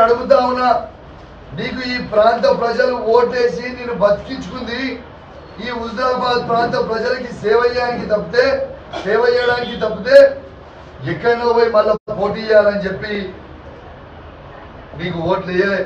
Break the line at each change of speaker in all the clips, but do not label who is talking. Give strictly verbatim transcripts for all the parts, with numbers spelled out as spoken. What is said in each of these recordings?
అడుగుతా ఉన్నా, నీకు ఈ ప్రాంత ప్రజలు ఓటేసి నేను బతికించుకుంది ఈ హుజరాబాద్ ప్రాంత ప్రజలకి సేవ చేయడానికి తప్పితే సేవ చేయడానికి తప్పితే ఎక్కడో పోయి మళ్ళీ పోటీ చేయాలని చెప్పి నీకు ఓట్లు వేయలే.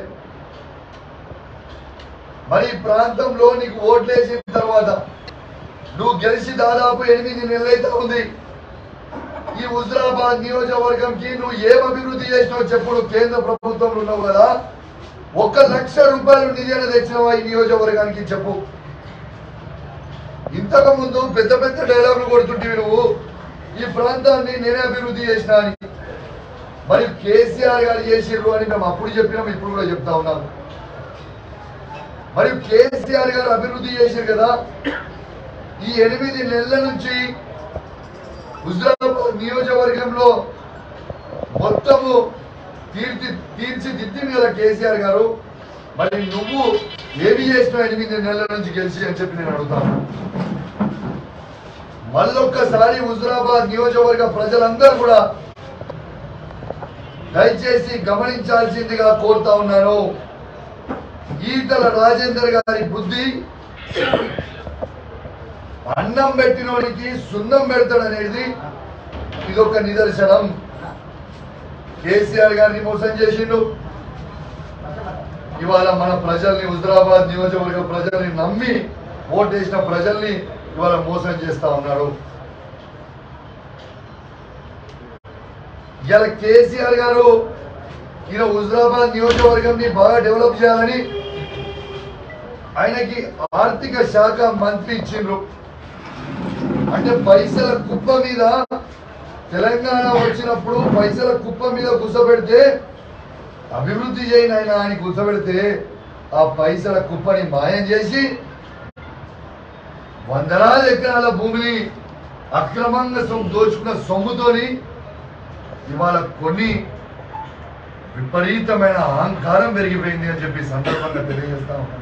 మరి ఈ ప్రాంతంలో నీకు ఓట్లు వేసిన తర్వాత నువ్వు గెలిచి దాదాపు ఎనిమిది నెలలైతే ఉంది. ఈ హుజరాబాద్ నియోజకవర్గంకి నువ్వు ఏం అభివృద్ధి చేసినావు చెప్పుడు. కేంద్ర ప్రభుత్వంలో ఉన్నావు కదా, ఒక్క లక్ష రూపాయలు నిధి అనేది తెచ్చినావా ఈ నియోజకవర్గానికి చెప్పు. ఇంతకు ముందు పెద్ద పెద్ద డైలాగులు కొడుతుంటివి నువ్వు, ఈ ప్రాంతాన్ని నేనే అభివృద్ధి చేసినా అని. మరి కేసీఆర్ గారు చేసిర్రు అని మేము అప్పుడు చెప్పినాం, ఇప్పుడు కూడా చెప్తా ఉన్నాం. మరి కేసీఆర్ గారు అభివృద్ధి చేశారు కదా, ఈ ఎనిమిది నెలల నుంచి హుజరాబాద్ నియోజకవర్గంలో మొత్తము తీర్చి తీర్చిదిద్దింది కదా కేసీఆర్ గారు. మరి నువ్వు ఏమి చేసినావు ఎనిమిది నెలల నుంచి గెలిచి అని చెప్పి నేను అడుగుతాను. మళ్ళొక్కసారి హుజరాబాద్ నియోజకవర్గ ప్రజలందరూ కూడా దయచేసి గమనించాల్సిందిగా కోరుతా ఉన్నాను. ఈటల రాజేందర్ గారి బుద్ధి అన్నం పెట్టినోడికి సున్నం పెడతాడనేది ఇదొక నిదర్శనం. కేసీఆర్ గారిని మోసం చేసిండు. ఇవాళ మన ప్రజల్ని, హుజరాబాద్ నియోజకవర్గ ప్రజల్ని నమ్మి ఓటేసిన ప్రజల్ని ఇవాళ మోసం చేస్తా ఉన్నాడు. ఇలా కేసీఆర్ గారు ఈయన హుజరాబాద్ నియోజకవర్గంని బాగా డెవలప్ చేయాలని ఆయనకి ఆర్థిక శాఖ మంత్రి ఇచ్చిండ్రు. అంటే పైసల కుప్ప మీద తెలంగాణ వచ్చినప్పుడు పైసల కుప్ప మీద కూర్చోబెడితే అభివృద్ధి చేయని ఆయన ఆయన కూర్చోబెడితే ఆ పైసల కుప్పని మాయం చేసి వందలాది ఎకరాల భూమిని అక్రమంగా దోచుకున్న సొమ్ముతోని ఇవాళ కొన్ని విపరీతమైన అహంకారం పెరిగిపోయింది అని చెప్పి సందర్భంగా తెలియజేస్తా ఉన్నాను.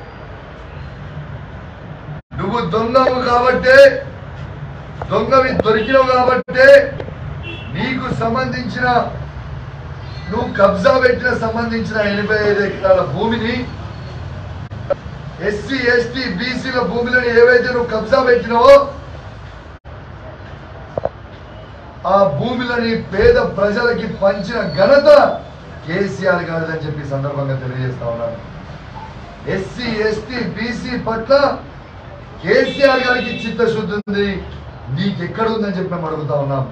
నువ్వు దొంగవు కాబట్టే, దొంగవి దొరికినవు కాబట్టే నీకు సంబంధించిన నువ్వు కబ్జా పెట్టిన సంబంధించిన ఎనభై ఐదు ఎకరాల భూమిని, ఎస్సీ ఎస్టీ బీసీల భూములను ఏవైతే నువ్వు కబ్జా పెట్టినావో ఆ భూములని పేద ప్రజలకి పంచిన ఘనత కేసీఆర్ గారిదని చెప్పి సందర్భంగా తెలియజేస్తా ఉన్నాను. ఎస్సీ ఎస్టీ బీసీ పట్ల కేసీఆర్ గారికి చిత్తశుద్ధి ఉంది, నీకెక్కడ ఉందని చెప్పి మేము అడుగుతా ఉన్నాం.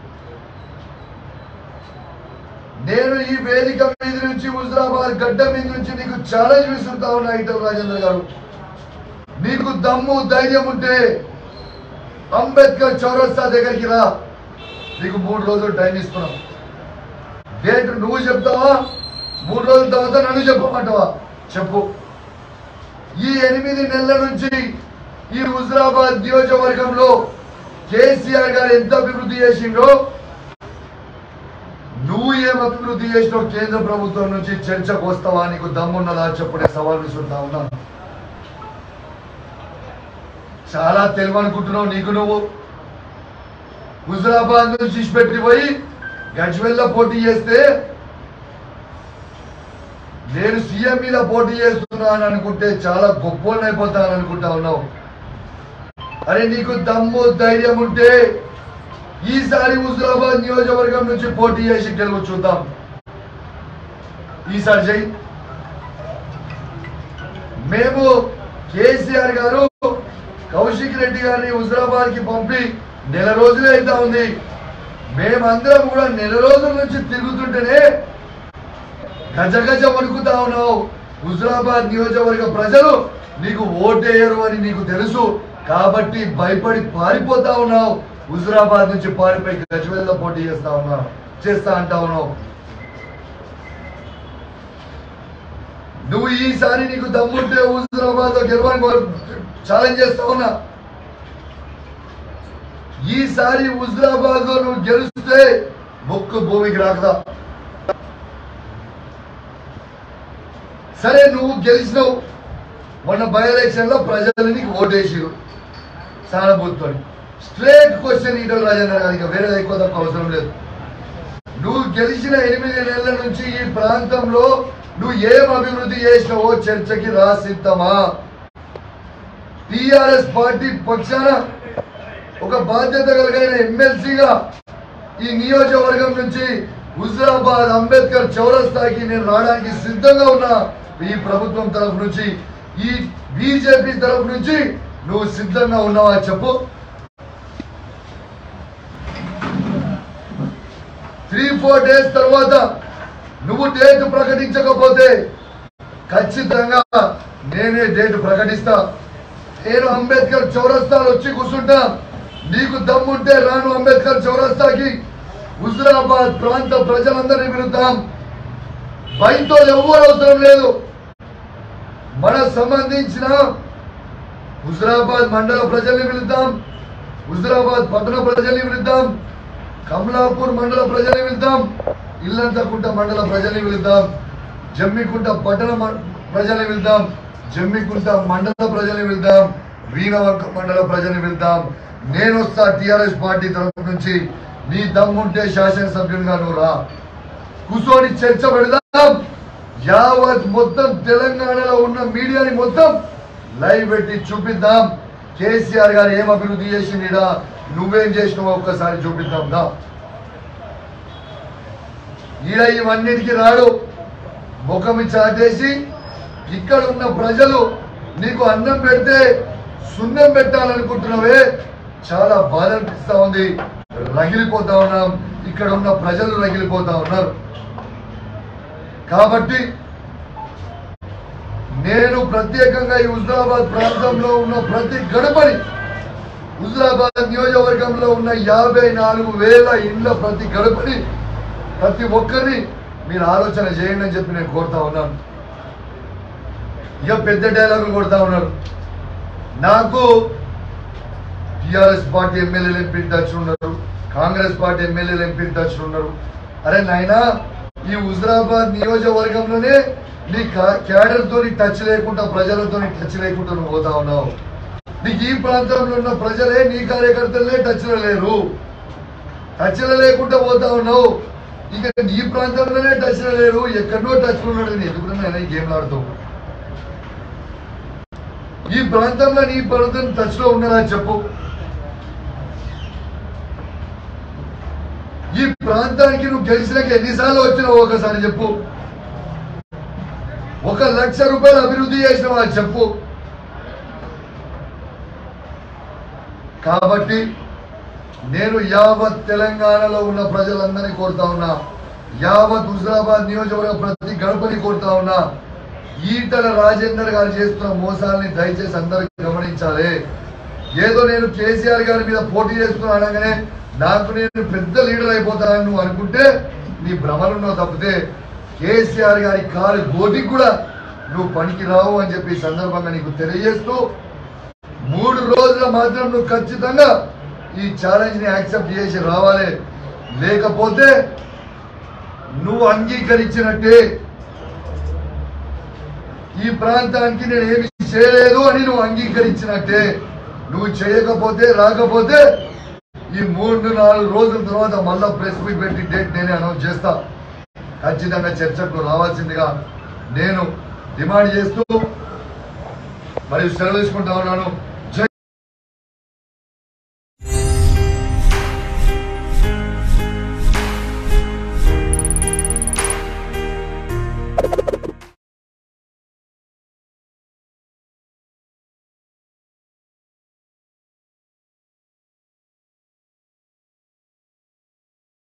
నేను ఈ వేదిక మీద నుంచి, హుజరాబాద్ గడ్డ మీద నుంచి నీకు ఛాలెంజ్ విసురుతా ఉన్నా ఈటల రాజేందర్ గారు. నీకు దమ్ము ధైర్యం ఉంటే అంబేద్కర్ చౌరస్తా దగ్గరికి రా. నీకు మూడు రోజులు టైం ఇస్తున్నాం. డేట్ నువ్వు చెప్తావా, మూడు రోజుల తర్వాత నన్ను చెప్పమంటావా చెప్పు. ఈ ఎనిమిది నెలల నుంచి ఈ హుజరాబాద్ నియోజకవర్గంలో కేసీఆర్ గారు ఎంత అభివృద్ధి చేసిండో, నువ్వు ఏం అభివృద్ధి చేసినావు కేంద్ర ప్రభుత్వం నుంచి చర్చకు వస్తావా, నీకు దమ్మున్నదా చెప్పుడే సవాల్ విసురుతా ఉన్నా. చాలా తెలివి అనుకుంటున్నావు నీకు నువ్వు. హుజరాబాద్ నుంచి పెట్టి పోయి గజ్వెల్లో పోటీ చేస్తే నేను సీఎం మీద పోటీ చేస్తున్నా అని అనుకుంటే చాలా గొప్పని అయిపోతానని అనుకుంటా ఉన్నావు. అరే నీకు దమ్ము ధైర్యం ఉంటే ఈసారి హుజరాబాద్ నియోజకవర్గం నుంచి పోటీ చేసి గెలుపు చూద్దాం. ఈసారి జై. మేము కేసీఆర్ గారు కౌశిక్ రెడ్డి గారిని హుజరాబాద్ కి పంపి నెల రోజులే అయితే ఉంది. మేమందరం కూడా నెల రోజుల నుంచి తిరుగుతుంటేనే గజ గజ వణుకుతా ఉన్నావు. హుజరాబాద్ నియోజకవర్గ ప్రజలు నీకు ఓటేయరు అని నీకు తెలుసు కాబట్టి భయపడి పారిపోతా ఉన్నావు. హుజరాబాద్ నుంచి పారిపోయి గజ్వేల్లో పోటీ చేస్తా ఉన్నావు, చేస్తా అంటా ఉన్నావు. నువ్వు ఈసారి నీకు దమ్ముంటే హుజరాబాద్ లో గెలవని ఛాలెంజ్ చేస్తా ఉన్నా. ఈసారి హుజరాబాద్ లో నువ్వు గెలిస్తే ముక్కు భూమికి రాకదా. సరే నువ్వు గెలిచినావు. మొన్న బై ఎలక్షన్ లో ప్రజలు నీకు ఓటేసారు సానుభూతితో. స్ట్రేట్ క్వశ్చన్ ఈటల రాజేందర్ గారికి, వేరే ఎక్కువ తక్కువ అవసరం లేదు. నువ్వు గెలిచిన ఎనిమిది నెలల నుంచి ఈ ప్రాంతంలో నువ్వు ఏం అభివృద్ధి చేసినావో చర్చకి రా సిద్ధమా? టిఆర్ఎస్ పార్టీ పక్షాన ఒక బాధ్యత కలిగిన ఎమ్మెల్సీగా ఈ నియోజకవర్గం నుంచి హుజరాబాద్ అంబేద్కర్ చౌరస్తాకి నేను రావడానికి సిద్ధంగా ఉన్నా. ఈ ప్రభుత్వం తరఫు నుంచి, ఈ బీజేపీ తరఫు నుంచి నువ్వు సిద్ధంగా ఉన్నావా చెప్పు. త్రీ ఫోర్ డేస్ తర్వాత నువ్వు డేట్ ప్రకటించకపోతే ఖచ్చితంగా నేనే డేట్ ప్రకటిస్తా. నేను అంబేద్కర్ చౌరస్తాలో వచ్చి కూర్చుంటా. నీకు దమ్ముంటే రాను అంబేద్కర్ చౌరస్తాకి. హుజరాబాద్ ప్రాంత ప్రజలందరినీ పిలుద్దాం. భయంతో ఎవ్వరు అవసరం లేదు. మనకు సంబంధించిన హుజరాబాద్ మండల ప్రజల్ని పిలుద్దాం, హుజరాబాద్ పట్టణ ప్రజల్ని పిలుద్దాం, కమలాపూర్ మండల ప్రజల్ని పిలుద్దాం, ఇల్లంతకుంట మండల ప్రజల్ని పిలుద్దాం, జమ్మికుంట పట్టణ ప్రజల్ని పిలుద్దాం, జమ్మికుంట మండల ప్రజల్ని పిలుద్దాం, వీణవంక మండల ప్రజల్ని పిలుద్దాం. నేను వస్తా టిఆర్ఎస్ పార్టీ తరఫు నుంచి. నీ దమ్ముంటే శాసనసభ్యునిగా నువ్వు రా, కూర్చొని చర్చ పెడదాం. యావత్ మొత్తం తెలంగాణలో ఉన్న మీడియాని మొత్తం లైవ్ పెట్టి చూపిద్దాం. కేసీఆర్ గారు ఏం అభివృద్ధి చేసిండా, నువ్వేం చేసినావో ఒక్కసారి చూపిద్దాం. దా ఈడ ఇవన్నిటికీ రాడు. ముఖమి చాటేసి ఇక్కడ ఉన్న ప్రజలు నీకు అన్నం పెడితే సున్నం పెట్టాలనుకుంటున్నావే, చాలా బాధ అనిపిస్తా ఉంది. రగిలిపోతా ఉన్నాం. ఇక్కడ ఉన్న ప్రజలు రగిలిపోతా ఉన్నారు. కాబట్టి నేను ప్రత్యేకంగా ఈ హుజరాబాద్ ప్రాంతంలో ఉన్న ప్రతి గడపని, హుజరాబాద్ నియోజకవర్గంలో ఉన్న యాభై నాలుగు వేల ఇండ్ల ప్రతి గడపని, ప్రతి ఒక్కరిని మీరు ఆలోచన చేయండి అని చెప్పి నేను కోరుతా ఉన్నాను. ఇక పెద్ద డైలాగులు కొడతా ఉన్నారు. నాకు టిఆర్ఎస్ పార్టీ ఎమ్మెల్యేలు ఎంపీ టచ్ ఉన్నారు, కాంగ్రెస్ పార్టీ ఎమ్మెల్యేలు ఎంపీ టచ్ ఉన్నారు. అరే నాయనా, ఈ హుజరాబాద్ నియోజకవర్గంలోనే నీ క్యాడర్ తోని టచ్ లేకుండా, ప్రజలతో టచ్ లేకుండా నువ్వు పోతా ఉన్నావు. నీకు ఈ ప్రాంతంలో ఉన్న ప్రజలే, నీ కార్యకర్తలే టచ్లో లేరు. టచ్లో లేకుండా పోతా ఉన్నావు. ఇక నీ ప్రాంతంలోనే టచ్లో లేరు, ఎక్కడో టచ్లో ఉన్నాడు. నేను ఎందుకున్నా ఈ గేమ్లు ఆడుతావు. ఈ ప్రాంతంలో నీ ప్రాంతం టచ్లో ఉన్నారా చెప్పు. ఈ ప్రాంతానికి నువ్వు గెలిచినాక ఎన్నిసార్లు వచ్చినావు ఒకసారి చెప్పు. ఒక లక్ష రూపాయలు అభివృద్ధి చేసినావా చెప్పు. కాబట్టి నేను యావత్ తెలంగాణలో ఉన్న ప్రజలందరినీ కోరుతా ఉన్నా, యావత్ హుజరాబాద్ నియోజకవర్గ ప్రతి గడపని కోరుతా ఉన్నా, ఈటల రాజేందర్ గారు చేస్తున్న మోసాలని దయచేసి అందరికీ గమనించాలి. ఏదో నేను కేసీఆర్ గారి మీద పోటీ చేస్తున్నా అనగానే నాకు నేను పెద్ద లీడర్ అయిపోతానని నువ్వు అనుకుంటే నీ భ్రమలున్నావు తప్పితే కేసీఆర్ గారి కారు గోటికి కూడా నువ్వు పనికి రావు అని చెప్పి సందర్భంగా నీకు తెలియజేస్తూ, మూడు రోజుల మాత్రం నువ్వు ఖచ్చితంగా ఈ ఛాలెంజ్ ని యాక్సెప్ట్ చేసి రావాలి. లేకపోతే నువ్వు అంగీకరించినట్టే, ఈ ప్రాంతానికి నేను ఏమి చేయలేదు అని నువ్వు అంగీకరించినట్టే. నువ్వు చేయకపోతే, రాకపోతే ఈ మూడు నాలుగు రోజుల తర్వాత మళ్ళా ప్రెస్ మీట్ పెట్టి డేట్ నేనే అనౌన్స్ చేస్తా. ఖచ్చితంగా చర్చకు రావాల్సిందిగా నేను డిమాండ్ చేస్తూ మరియు సెలవు తీసుకుంటా ఉన్నాను.